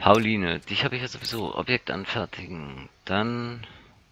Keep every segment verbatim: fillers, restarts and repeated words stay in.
Pauline, dich habe ich ja sowieso. Objekt anfertigen. Dann,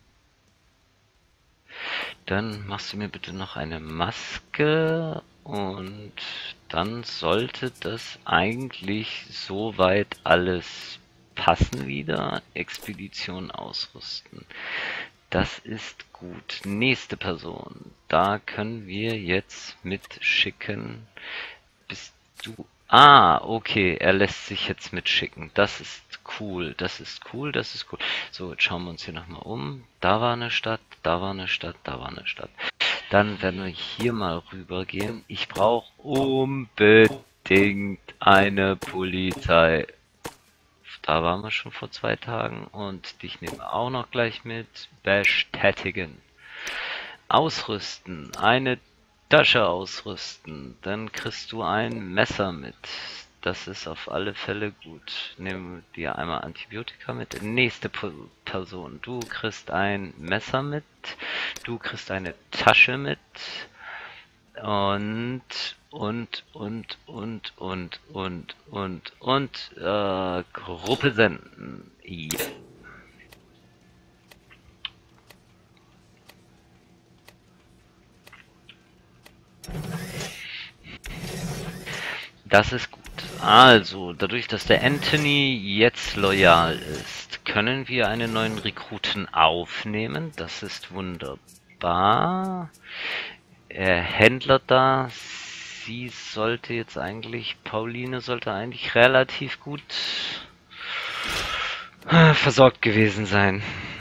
dann machst du mir bitte noch eine Maske und dann sollte das eigentlich soweit alles passen wieder. Expedition ausrüsten. Das ist gut. Nächste Person. Da können wir jetzt mitschicken. Bist du... Ah, okay, er lässt sich jetzt mitschicken. Das ist cool, das ist cool, das ist cool. So, jetzt schauen wir uns hier nochmal um. Da war eine Stadt, da war eine Stadt, da war eine Stadt. Dann werden wir hier mal rübergehen. Ich brauche unbedingt eine Polizei. Da waren wir schon vor zwei Tagen und dich nehmen wir auch noch gleich mit. Bestätigen. Ausrüsten. Eine Tasche ausrüsten. Dann kriegst du ein Messer mit. Das ist auf alle Fälle gut. Nehmen dir einmal Antibiotika mit. Nächste Person. Du kriegst ein Messer mit. Du kriegst eine Tasche mit. Und, und, und, und, und, und, und, und, äh, Gruppe senden. Ja. Das ist gut. Also, dadurch, dass der Anthony jetzt loyal ist, können wir einen neuen Rekruten aufnehmen. Das ist wunderbar. Äh, Händler da. Sie sollte jetzt eigentlich, Pauline sollte eigentlich relativ gut äh, versorgt gewesen sein.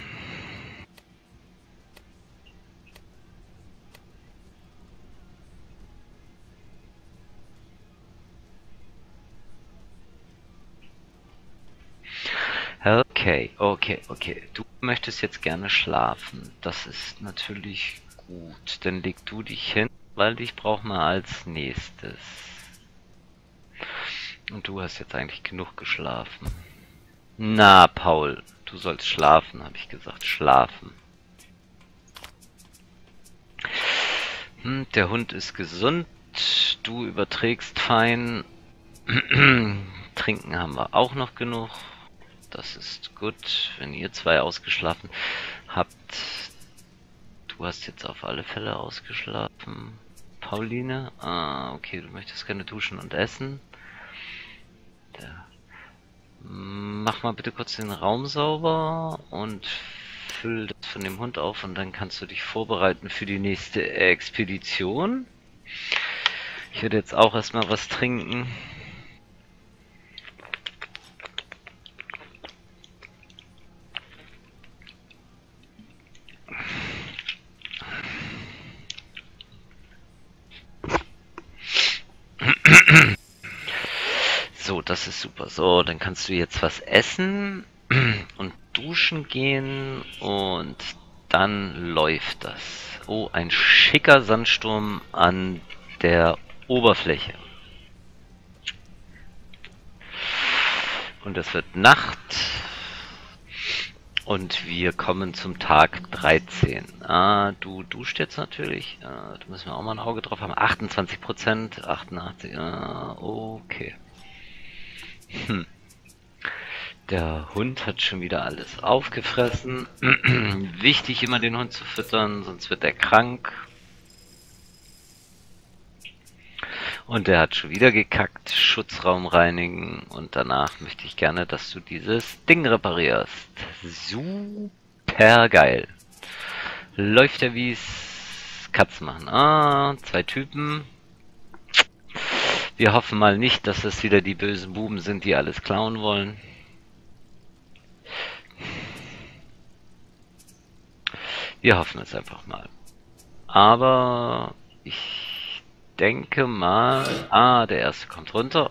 Okay, okay, okay. Du möchtest jetzt gerne schlafen. Das ist natürlich gut. Dann leg du dich hin, weil dich brauchen wir als nächstes. Und du hast jetzt eigentlich genug geschlafen. Na, Paul, du sollst schlafen, habe ich gesagt. Schlafen. Hm, der Hund ist gesund. Du überträgst fein. Trinken haben wir auch noch genug. Das ist gut, wenn ihr zwei ausgeschlafen habt. Du hast jetzt auf alle Fälle ausgeschlafen. Pauline? Ah, okay, du möchtest gerne duschen und essen. Ja. Mach mal bitte kurz den Raum sauber und füll das von dem Hund auf und dann kannst du dich vorbereiten für die nächste Expedition. Ich werde jetzt auch erstmal was trinken. So, das ist super. So, dann kannst du jetzt was essen und duschen gehen und dann läuft das. Oh, ein schicker Sandsturm an der Oberfläche. Und es wird Nacht. Und wir kommen zum Tag dreizehn. Ah, du duscht jetzt natürlich. Ah, da müssen wir auch mal ein Auge drauf haben. achtundzwanzig Prozent, achtundachtzig. Ah, okay. Hm. Der Hund hat schon wieder alles aufgefressen. Wichtig, immer den Hund zu füttern, sonst wird er krank. Und der hat schon wieder gekackt. Schutzraum reinigen. Und danach möchte ich gerne, dass du dieses Ding reparierst. Super geil. Läuft ja wie es Katzen machen. Ah, zwei Typen. Wir hoffen mal nicht, dass es wieder die bösen Buben sind, die alles klauen wollen. Wir hoffen es einfach mal. Aber ich denke mal... Ah, der erste kommt runter.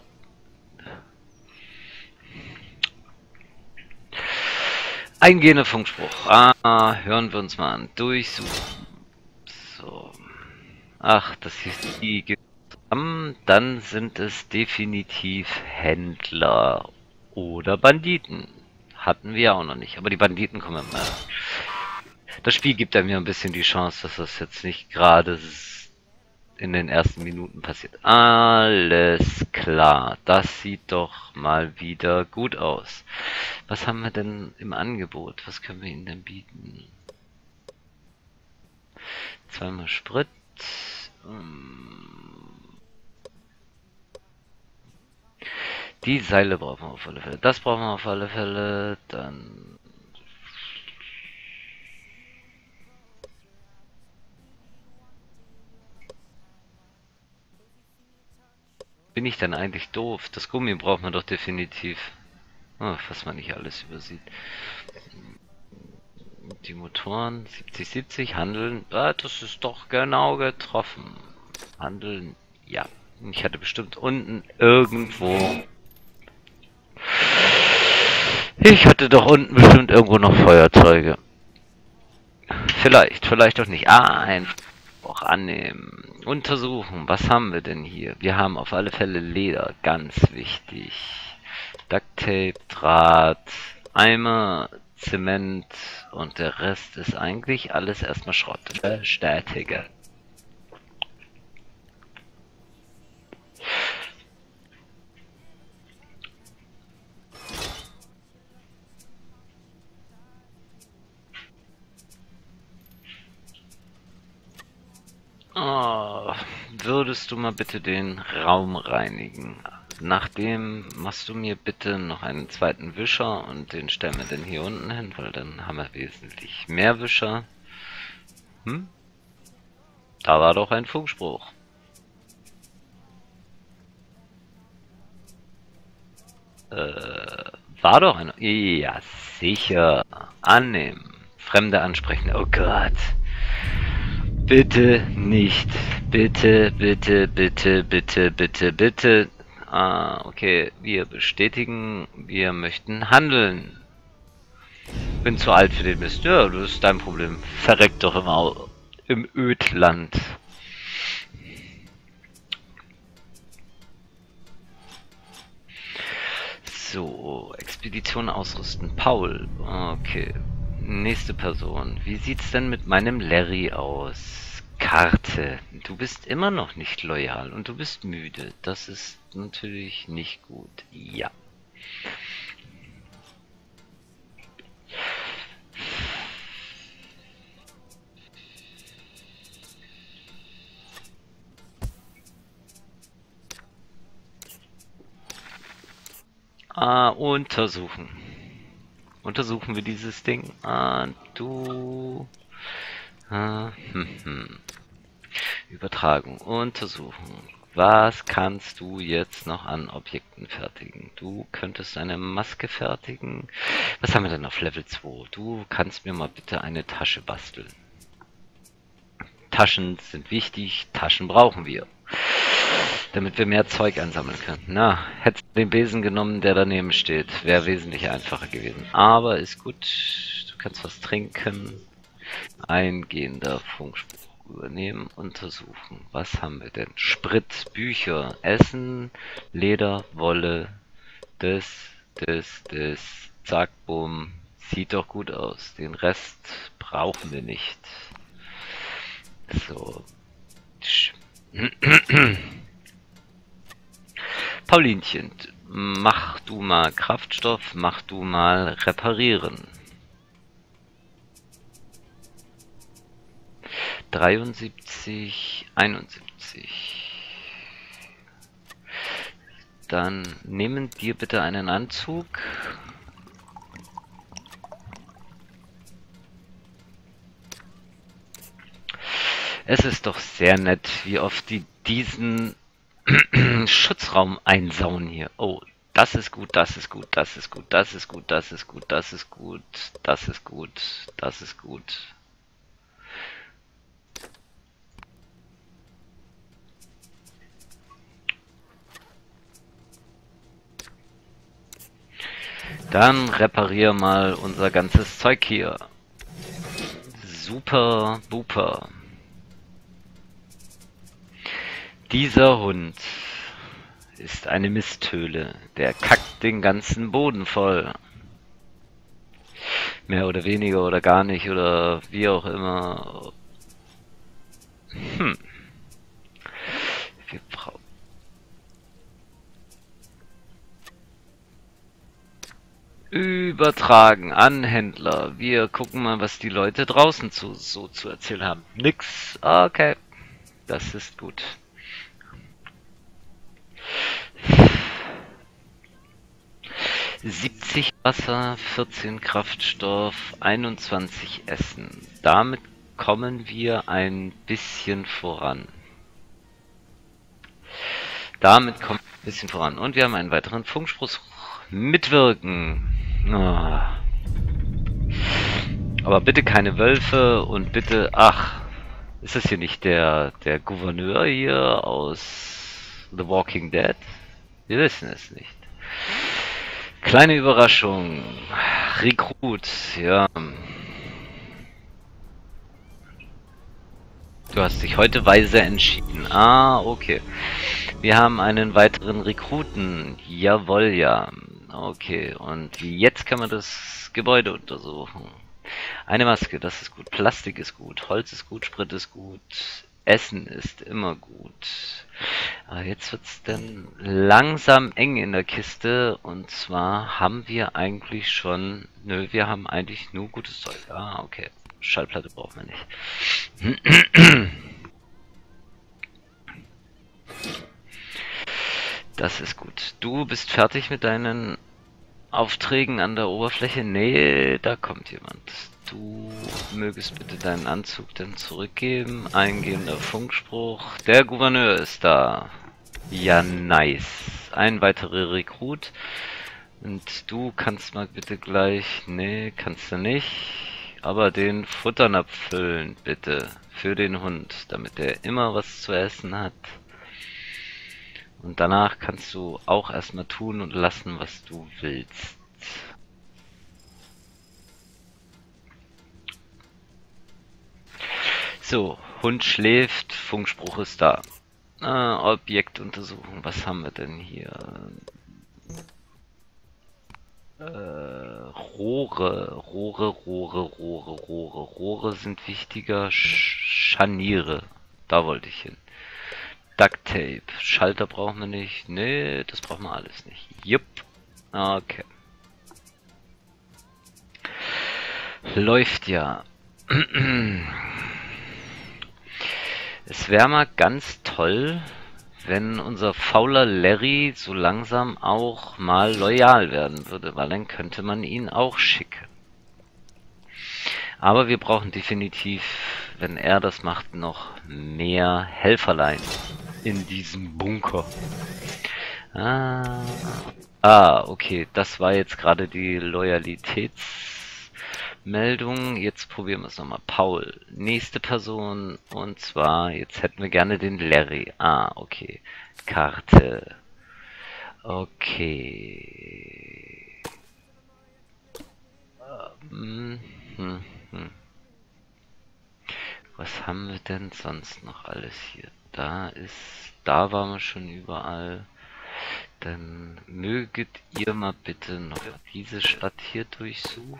Eingehender Funkspruch. Ah, hören wir uns mal an. Durchsuchen. So. Ach, das hieß die... Dann sind es definitiv Händler oder Banditen. Hatten wir auch noch nicht, aber die Banditen kommen immer. Das Spiel gibt einem ja ein bisschen die Chance, dass das jetzt nicht gerade in den ersten Minuten passiert. Alles klar. Das sieht doch mal wieder gut aus. Was haben wir denn im Angebot? Was können wir ihnen denn bieten? Zweimal Sprit. Die Seile brauchen wir auf alle Fälle. Das brauchen wir auf alle Fälle. Dann... Bin ich denn eigentlich doof? Das Gummi braucht man doch definitiv. Oh, was man nicht alles übersieht. Die Motoren siebzig siebzig, handeln. Ah, das ist doch genau getroffen. Handeln, ja. Ich hatte bestimmt unten irgendwo... Ich hatte doch unten bestimmt irgendwo noch Feuerzeuge. Vielleicht, vielleicht auch nicht. Ah, einfach auch annehmen. Untersuchen. Was haben wir denn hier? Wir haben auf alle Fälle Leder. Ganz wichtig. Ducktape, Draht, Eimer, Zement und der Rest ist eigentlich alles erstmal Schrott. Bestätige. Oh, würdest du mal bitte den Raum reinigen? Nachdem machst du mir bitte noch einen zweiten Wischer und den stellen wir dann hier unten hin, weil dann haben wir wesentlich mehr Wischer. Hm? Da war doch ein Funkspruch. Äh, war doch ein... Ja, sicher. Annehmen. Fremde ansprechen. Oh Gott. Bitte nicht. Bitte, bitte, bitte, bitte, bitte, bitte. Ah, okay. Wir bestätigen, wir möchten handeln. Bin zu alt für den Mist. Ja, das ist dein Problem. Verreckt doch immer im Ödland. So, Expedition ausrüsten. Paul. Okay. Nächste Person. Wie sieht's denn mit meinem Larry aus? Karte. Du bist immer noch nicht loyal und du bist müde. Das ist natürlich nicht gut. Ja. Ah, untersuchen. Untersuchen wir dieses Ding. Ah, du... Ah, hm, hm. Übertragung. Untersuchen. Was kannst du jetzt noch an Objekten fertigen? Du könntest eine Maske fertigen. Was haben wir denn auf Level zwei? Du kannst mir mal bitte eine Tasche basteln. Taschen sind wichtig. Taschen brauchen wir. Damit wir mehr Zeug einsammeln können. Na, hättest du den Besen genommen, der daneben steht, wäre wesentlich einfacher gewesen. Aber ist gut. Du kannst was trinken. Eingehender Funkspruch übernehmen, untersuchen. Was haben wir denn? Sprit, Bücher, Essen, Leder, Wolle, das, das, das. Zack, bumm. Sieht doch gut aus. Den Rest brauchen wir nicht. So. Paulinchen, mach du mal Kraftstoff, mach du mal Reparieren. dreiundsiebzig, einundsiebzig. Dann nehmen dir bitte einen Anzug. Es ist doch sehr nett, wie oft die diesen Schutzraum einsauen hier. Oh, das ist gut, das ist gut, das ist gut, das ist gut, das ist gut, das ist gut, das ist gut, das ist gut. Dann reparier mal unser ganzes Zeug hier. Super, buper. Dieser Hund ist eine Misthöhle. Der kackt den ganzen Boden voll. Mehr oder weniger oder gar nicht oder wie auch immer. Hm. Übertragen an Händler. Wir gucken mal, was die Leute draußen zu, so zu erzählen haben. Nix. Okay. Das ist gut. siebzig Wasser, vierzehn Kraftstoff, einundzwanzig Essen. Damit kommen wir ein bisschen voran. Damit kommen wir ein bisschen voran. Und wir haben einen weiteren Funkspruch. Mitwirken. Oh. Aber bitte keine Wölfe und bitte... Ach, ist das hier nicht der, der Gouverneur hier aus The Walking Dead? Wir wissen es nicht. Kleine Überraschung. Rekrut, ja. Du hast dich heute weise entschieden. Ah, okay. Wir haben einen weiteren Rekruten. Jawohl, ja. Okay, und jetzt kann man das Gebäude untersuchen. Eine Maske, das ist gut. Plastik ist gut. Holz ist gut. Sprit ist gut. Essen ist immer gut. Aber jetzt wird es dann langsam eng in der Kiste. Und zwar haben wir eigentlich schon... Nö, wir haben eigentlich nur gutes Zeug. Ah, okay. Schallplatte brauchen wir nicht. Das ist gut. Du bist fertig mit deinen Aufträgen an der Oberfläche? Nee, da kommt jemand. Du mögest bitte deinen Anzug dann zurückgeben. Eingehender Funkspruch. Der Gouverneur ist da. Ja, nice. Ein weiterer Rekrut. Und du kannst mal bitte gleich... Nee, kannst du nicht. Aber den Futternapf füllen, bitte. Für den Hund, damit er immer was zu essen hat. Und danach kannst du auch erstmal tun und lassen, was du willst. So, Hund schläft, Funkspruch ist da. Äh, Objektuntersuchung, was haben wir denn hier? Äh, Rohre, Rohre, Rohre, Rohre, Rohre, Rohre sind wichtiger. Sch Scharniere, da wollte ich hin. Duct Tape, Schalter brauchen wir nicht. Nee, das brauchen wir alles nicht. Jupp. Okay. Läuft ja. Es wäre mal ganz toll, wenn unser fauler Larry so langsam auch mal loyal werden würde, weil dann könnte man ihn auch schicken. Aber wir brauchen definitiv, wenn er das macht, noch mehr Helferlein in diesem Bunker. Ah, ah, okay, das war jetzt gerade die Loyalitätsmeldung. Jetzt probieren wir es nochmal. Paul, nächste Person, und zwar, jetzt hätten wir gerne den Larry. Ah, okay. Karte. Okay. Hm, hm, hm. Was haben wir denn sonst noch alles hier? Da ist, da waren wir schon überall. Dann möget ihr mal bitte noch diese Stadt hier durchsuchen.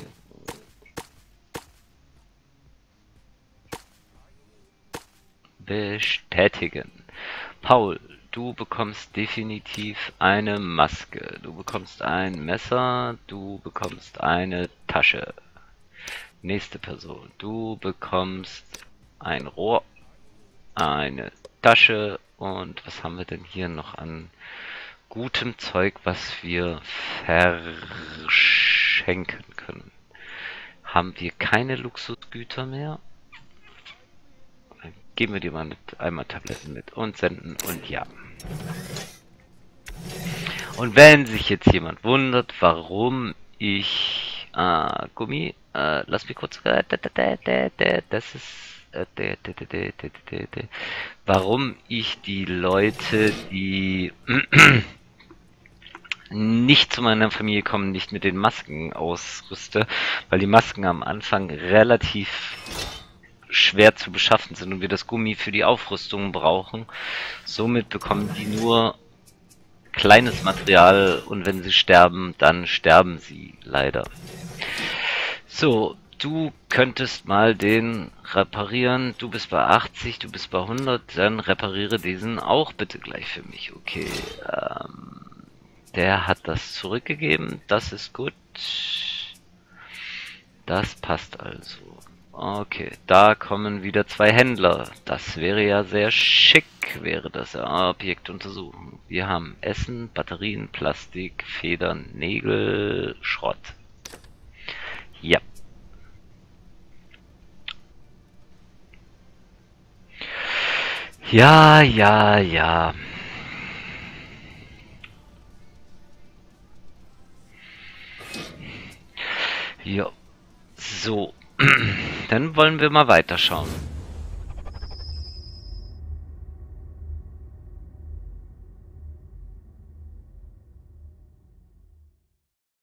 Bestätigen. Paul, du bekommst definitiv eine Maske. Du bekommst ein Messer. Du bekommst eine Tasche. Nächste Person. Du bekommst ein Rohr, eine Tasche und was haben wir denn hier noch an gutem Zeug, was wir verschenken können? Haben wir keine Luxusgüter mehr? Dann geben wir dir mal mit einmal Tabletten mit und senden und ja. Und wenn sich jetzt jemand wundert, warum ich äh, Gummi, äh, lass mich kurz, äh, das ist äh, warum ich die Leute, die nicht zu meiner Familie kommen, nicht mit den Masken ausrüste, weil die Masken am Anfang relativ schwer zu beschaffen sind und wir das Gummi für die Aufrüstung brauchen. Somit bekommen die nur kleines Material und wenn sie sterben, dann sterben sie leider. So, du könntest mal den reparieren. Du bist bei achtzig, du bist bei hundert, dann repariere diesen auch bitte gleich für mich. Okay, ähm, der hat das zurückgegeben, das ist gut. Das passt also. Okay, da kommen wieder zwei Händler. Das wäre ja sehr schick, wäre das ja. Objekt untersuchen. Wir haben Essen, Batterien, Plastik, Federn, Nägel, Schrott. Ja. Ja, ja, ja. Ja. So. Dann wollen wir mal weiterschauen.